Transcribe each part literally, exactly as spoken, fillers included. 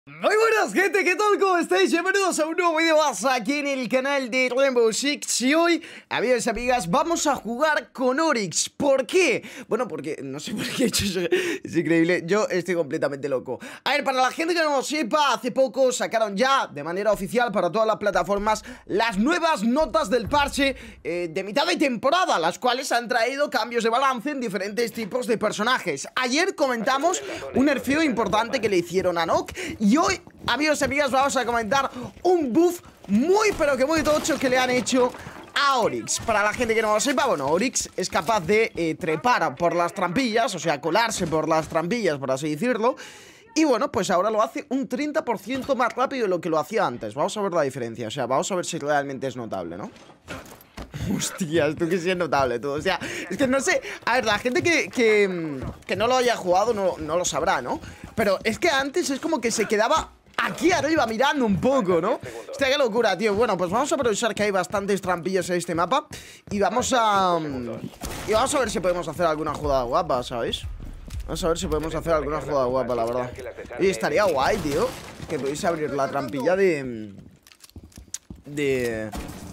Muy buenas gente, ¿qué tal? ¿Cómo estáis? Bienvenidos a un nuevo vídeo más aquí en el canal de Rainbow Six. Y hoy, amigos y amigas, vamos a jugar con Oryx. ¿Por qué? Bueno, porque no sé por qué he hecho eso. Es increíble, yo estoy completamente loco. A ver, para la gente que no lo sepa, hace poco sacaron ya de manera oficial para todas las plataformas las nuevas notas del parche eh, de mitad de temporada, las cuales han traído cambios de balance en diferentes tipos de personajes. Ayer comentamos un nerfeo importante que le hicieron a Nock. Y hoy, amigos y amigas, vamos a comentar un buff muy pero que muy tocho que le han hecho a Oryx. Para la gente que no lo sepa, bueno, Oryx es capaz de eh, trepar por las trampillas, o sea, colarse por las trampillas, por así decirlo. Y bueno, pues ahora lo hace un treinta por ciento más rápido de lo que lo hacía antes. Vamos a ver la diferencia, o sea, vamos a ver si realmente es notable, ¿no? Hostia, esto que sí es notable todo. O sea, es que no sé. A ver, la gente que, que, que no lo haya jugado no, no lo sabrá, ¿no? Pero es que antes es como que se quedaba aquí arriba mirando un poco, ¿no? Hostia, qué locura, tío. Bueno, pues vamos a aprovechar que hay bastantes trampillas en este mapa. Y vamos a... Y vamos a ver si podemos hacer alguna jugada guapa, ¿sabéis? Vamos a ver si podemos hacer alguna jugada guapa, la verdad. Y estaría guay, tío, que podéis abrir la trampilla de... De...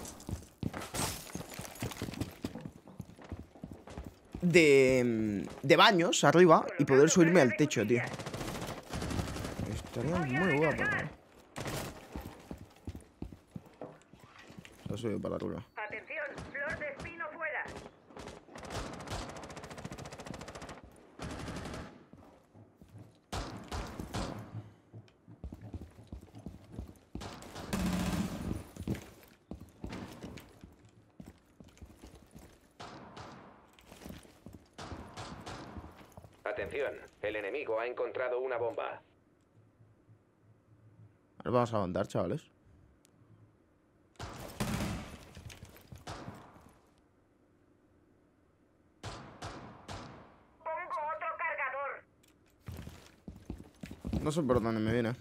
De, de baños arriba y poder subirme al techo, tío. Estaría muy guapo, ¿no? Lo subo para arriba. Atención, flor de espino fuera. Atención, el enemigo ha encontrado una bomba. Ahora vamos a aguantar, chavales. Pongo otro cargador. No sé por dónde me viene.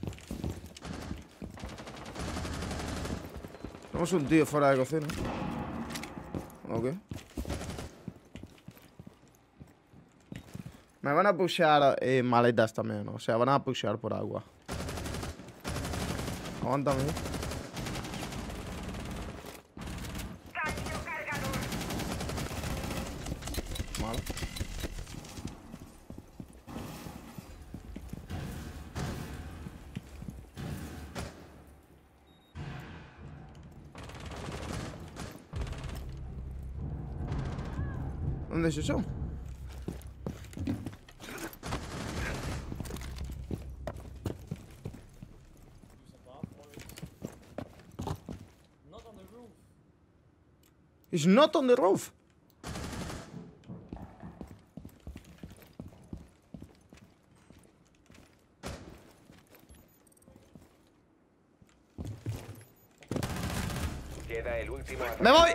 Somos un tío fuera de cocina. Ok. Me van a pushear eh, maletas también, ¿no? O sea, van a pushear por agua. Aguántame. Cambio cargador. Vale. ¿Dónde es eso? It's not on the roof. Queda el último. ¡Me voy!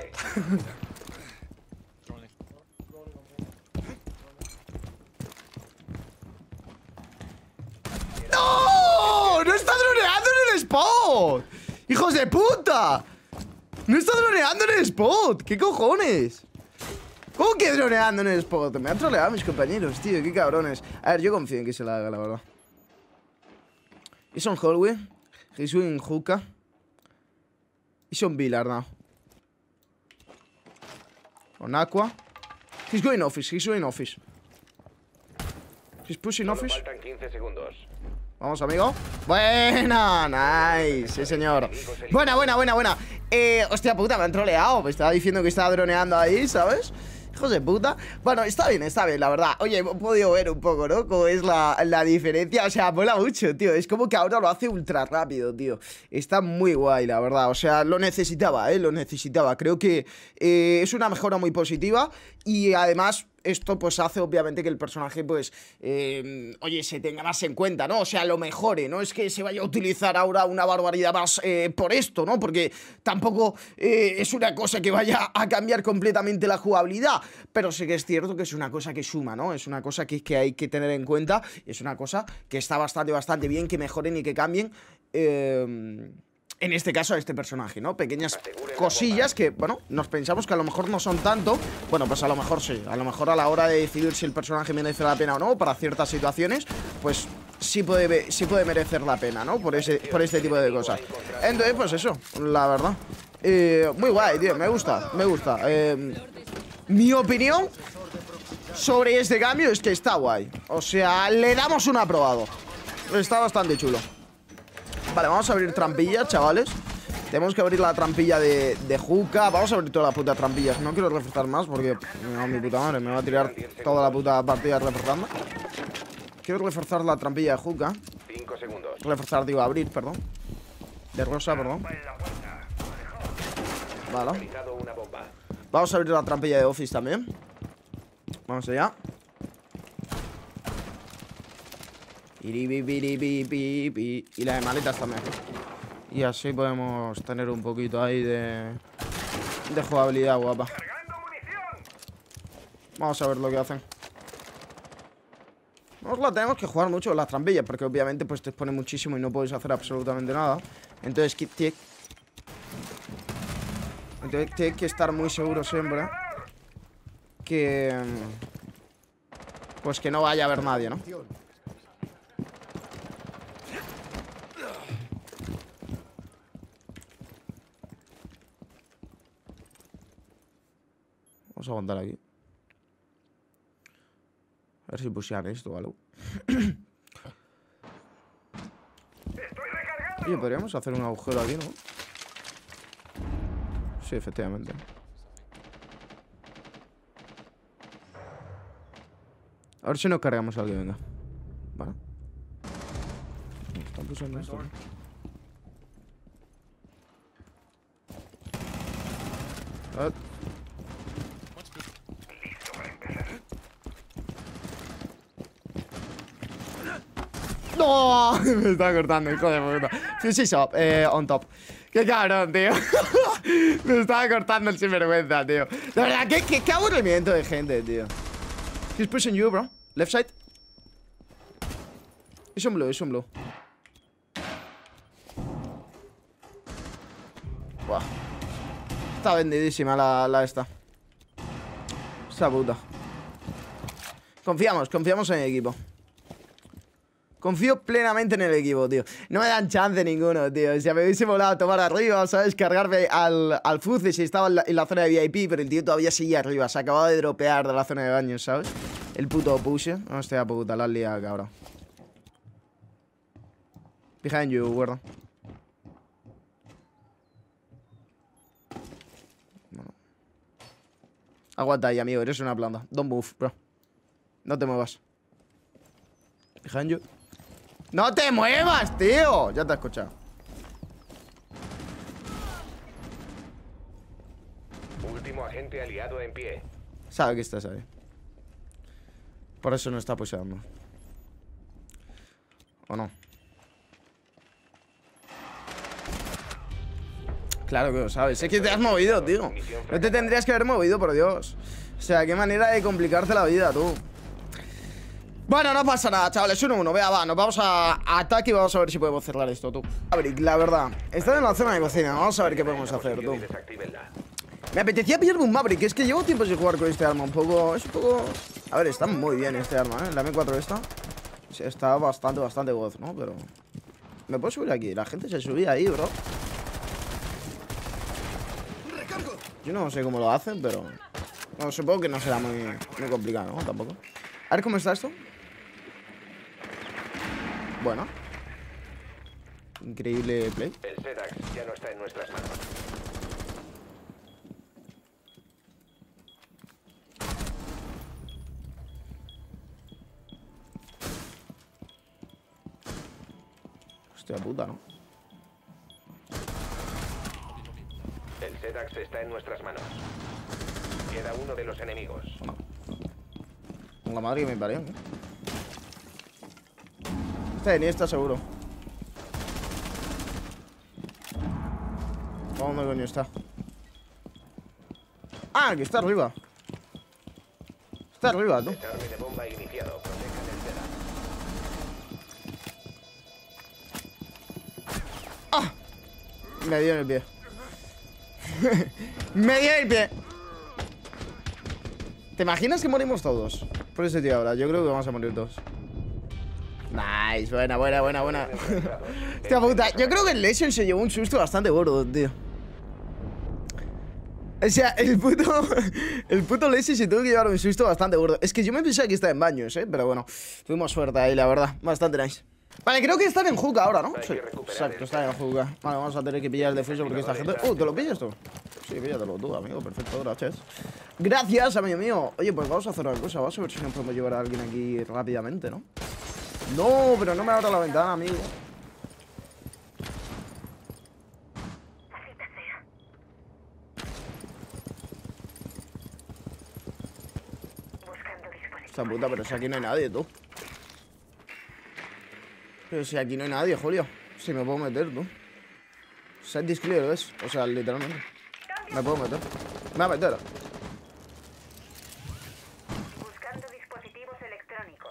¡No! ¡No está droneando en el spot! ¡Hijos de puta! ¡No está droneando en el spot! ¿Qué cojones? ¿Cómo que droneando en el spot? Me han troleado mis compañeros, tío. Qué cabrones. A ver, yo confío en que se la haga, la verdad. He's on hallway. He's doing hookah. He's on Villar now. On Aqua. He's going office. He's going office. He's pushing Solo office. faltan quince segundos. Vamos, amigo. Buena, nice. Sí, señor. Buena, buena, buena, buena. Eh, hostia puta, me han troleado. Me estaba diciendo que estaba droneando ahí, ¿sabes? Hijos de puta. Bueno, está bien, está bien, la verdad. Oye, he podido ver un poco, ¿no? Cómo es la, la diferencia. O sea, mola mucho, tío. Es como que ahora lo hace ultra rápido, tío. Está muy guay, la verdad. O sea, lo necesitaba, ¿eh? Lo necesitaba. Creo que eh, es una mejora muy positiva. Y además... esto pues hace obviamente que el personaje pues, eh, oye, se tenga más en cuenta, ¿no? O sea, lo mejore, no es que se vaya a utilizar ahora una barbaridad más eh, por esto, ¿no? Porque tampoco eh, es una cosa que vaya a cambiar completamente la jugabilidad, pero sí que es cierto que es una cosa que suma, ¿no? Es una cosa que, que hay que tener en cuenta, es una cosa que está bastante, bastante bien, que mejoren y que cambien. Eh... En este caso a este personaje, ¿no? Pequeñas cosillas que, bueno, nos pensamos que a lo mejor no son tanto. Bueno, pues a lo mejor sí. A lo mejor a la hora de decidir si el personaje merece la pena o no para ciertas situaciones, pues sí puede, sí puede merecer la pena, ¿no? Por, ese, por este tipo de cosas. Entonces, pues eso, la verdad. Eh, muy guay, tío, me gusta, me gusta. Eh, mi opinión sobre este cambio es que está guay. O sea, le damos un aprobado. Está bastante chulo. Vale, vamos a abrir trampillas, chavales. Tenemos que abrir la trampilla de, de Juca. Vamos a abrir todas las putas trampillas. No quiero reforzar más porque, no, mi puta madre, me va a tirar toda la puta partida reforzando. Quiero reforzar la trampilla de Juca. Cinco segundos. Reforzar, digo, abrir, perdón. De rosa, perdón. Vale. Localizado una bomba. Vamos a abrir la trampilla de Office también. Vamos allá. Y la de maletas también. Y así podemos tener un poquito ahí de De jugabilidad guapa. Vamos a ver lo que hacen. Nos la tenemos que jugar mucho las trampillas, porque obviamente pues te expone muchísimo y no puedes hacer absolutamente nada. Entonces tienes Entonces tienes que estar muy seguro siempre que pues que no vaya a haber nadie, ¿no? Vamos a aguantar aquí. A ver si pusieran esto o algo. Oye, podríamos hacer un agujero aquí, ¿no? Sí, efectivamente. A ver si nos cargamos a alguien, venga. Vale. Están pusando esto, ¿no? A ver. ¡No! Me está cortando, hijo de puta. Fusey shop, eh, on top. ¡Qué cabrón, tío! Me estaba cortando el sinvergüenza, tío. De verdad, qué, qué, qué aburrimiento de gente, tío. He's pushing you, bro. Left side. Es un blue, es un blue. Buah. Está vendidísima la, la esta. Esta puta. Confiamos, confiamos en el equipo. Confío plenamente en el equipo, tío. No me dan chance ninguno, tío. Si me hubiese volado a tomar arriba, ¿sabes? Cargarme al, al Fuzzy si estaba en la, en la zona de V I P, pero el tío todavía seguía arriba. Se acababa de dropear de la zona de baños, ¿sabes? El puto pushe. Hostia puta, la has liado, cabrón. Behind you, guarda. Bueno. Aguanta ahí, amigo. Eres una planta. Don't move, bro. No te muevas. Behind you. ¡No te muevas, tío! Ya te he escuchado. Último agente aliado en pie. Sabe que estás ahí. Por eso no está pusheando. ¿O no? Claro que lo sabes. Es que te has movido, tío. No te tendrías que haber movido, por Dios. O sea, qué manera de complicarte la vida, tú. Bueno, no pasa nada, chavales, uno uno, vea, va, nos vamos a, a ataque y vamos a ver si podemos cerrar esto, tú. Maverick, la verdad, está en la zona de cocina, vamos a ver qué podemos hacer, tú. Me apetecía pillarme un Maverick, es que llevo tiempo sin jugar con este arma, un poco, es un poco... A ver, está muy bien este arma, ¿eh? La M cuatro esta está bastante, bastante voz, ¿no? Pero... ¿Me puedo subir aquí? La gente se subía ahí, bro. Yo no sé cómo lo hacen, pero... No, supongo que no será muy, muy complicado, ¿no? Tampoco. A ver cómo está esto. Bueno. Increíble play. El Sedax ya no está en nuestras manos. Hostia puta, ¿no? El Sedax está en nuestras manos. Queda uno de los enemigos. No. Con la madre que me parió, ¿eh? Este ni está seguro. ¿Dónde coño está? Ah, que está arriba. Está arriba, tú. Desarme de bomba iniciado. Protejan el Sedax. ¡Ah! Me dio en el pie. Me dio en el pie. ¿Te imaginas que morimos todos? Por ese tío ahora, yo creo que vamos a morir todos. Nah, Nice, buena, buena, buena, buena. Hostia puta, yo creo que el Lesion se llevó un susto bastante gordo, tío. O sea, el puto... El puto Lesion se tuvo que llevar un susto bastante gordo. Es que yo me pensaba que estaba en baños, eh. Pero bueno, tuvimos suerte ahí, la verdad. Bastante nice. Vale, creo que están en hookah ahora, ¿no? Sí, exacto, están en hookah. Vale, vamos a tener que pillar el defenso porque esta gente... Uh, ¿te lo pillas tú? Sí, píllatelo tú, amigo. Perfecto, gracias. Gracias, amigo mío. Oye, pues vamos a hacer una cosa. Vamos a ver si nos podemos llevar a alguien aquí rápidamente, ¿no? No, pero no me abra la ventana, amigo. Esta puta, pero si aquí no hay nadie, tú. Pero si aquí no hay nadie, Julio. Si me puedo meter, tú. Set this clear, ¿ves? O sea, literalmente. Me puedo meter. Me voy a meter. Buscando dispositivos electrónicos.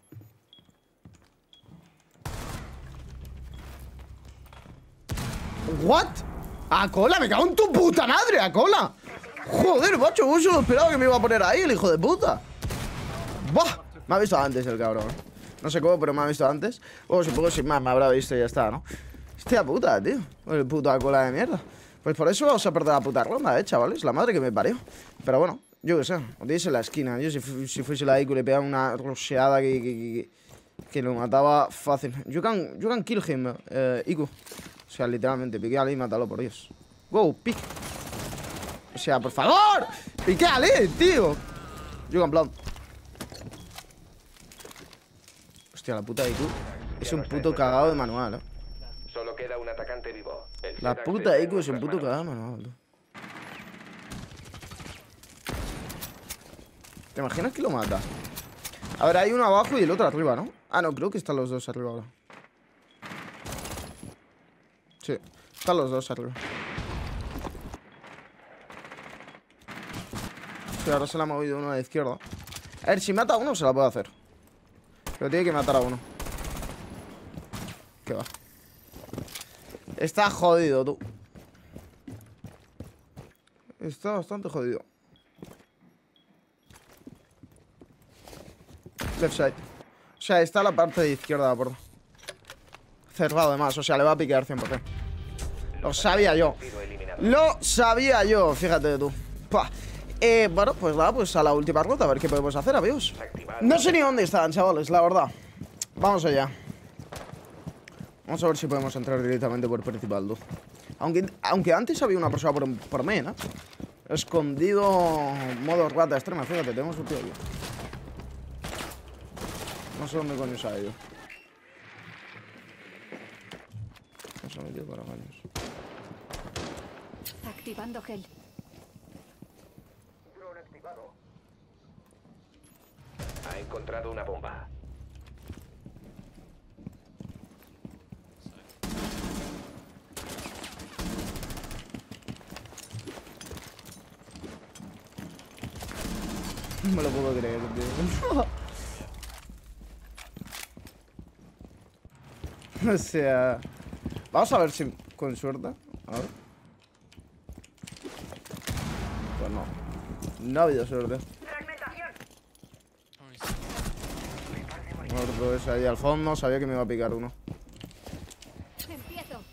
¿What? ¡A cola! ¡Me cago en tu puta madre! ¡A cola! Joder, macho, vos solo esperaba que me iba a poner ahí, el hijo de puta. ¡Buah! Me ha visto antes el cabrón. No sé cómo, pero me ha visto antes. O supongo sin más, me habrá visto y ya está, ¿no? Hostia puta, tío. El puto cola de mierda. Pues por eso vamos a perder la puta ronda, eh, chavales. La madre que me parió. Pero bueno, yo qué sé. Os dice en la esquina. Yo si, fu si fuese la I Q le pegaba una rusheada que, que, que, que lo mataba fácil. You can, you can kill him, eh, I Q. O sea, literalmente, piqueale y mátalo, por Dios. Go, pick. O sea, por favor, piqueale, tío. You can blood. Hostia, la puta I Q es un puto cagado de manual, eh. Solo queda un atacante vivo. El La Z puta está I Q es un en puto nuestras cagado de manual, tú. ¿Te imaginas que lo mata? A ver, hay uno abajo y el otro arriba, ¿no? Ah, no, creo que están los dos arriba ahora. Sí, están los dos arriba. Sí, ahora se le ha movido uno a la izquierda. A ver, si mata a uno se la puede hacer. Pero tiene que matar a uno. ¿Qué va? Está jodido, tú. Está bastante jodido. Left side. O sea, está la parte de izquierda de la puerta. Cerrado además, o sea, le va a piquear cien por cien. Lo sabía yo. Lo sabía yo, fíjate tú. Pua. Eh, bueno, pues nada, pues a la última ruta, a ver qué podemos hacer, amigos. No sé ni dónde están, chavales, la verdad. Vamos allá. Vamos a ver si podemos entrar directamente por principal, tú. Aunque, aunque antes había una persona por, por mí, ¿no? Escondido, modo rata extrema, fíjate, tenemos un tío aquí. No sé dónde coño se ha ido. No se ha metido para baños. Activando gel. Ha encontrado una bomba. No me lo puedo creer, tío. O sea... Vamos a ver si con suerte. A ver. Pues no. No ha habido suerte. Muerto ese ahí al fondo. Sabía que me iba a picar uno. Empiezo.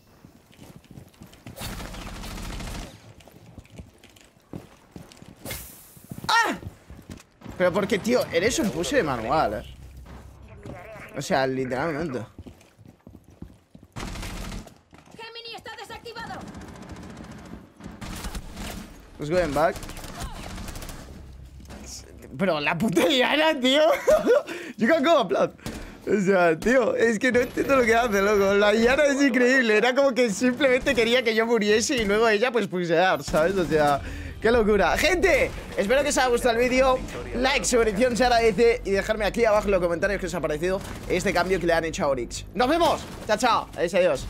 ¡Ah! Pero porque, tío, eres un push de manual, eh. O sea, literalmente. Gemini está desactivado. Let's go back. Pero la puta Diana, tío. You can go a plan. O sea, tío, es que no entiendo lo que hace, loco. La Diana es increíble. Era como que simplemente quería que yo muriese y luego ella, pues, pusear, ¿sabes? O sea, qué locura. Gente, espero que os haya gustado el vídeo. Like, suscripción se agradece. Y dejarme aquí abajo en los comentarios qué os ha parecido este cambio que le han hecho a Oryx. ¡Nos vemos! Chao, chao. Adiós, adiós.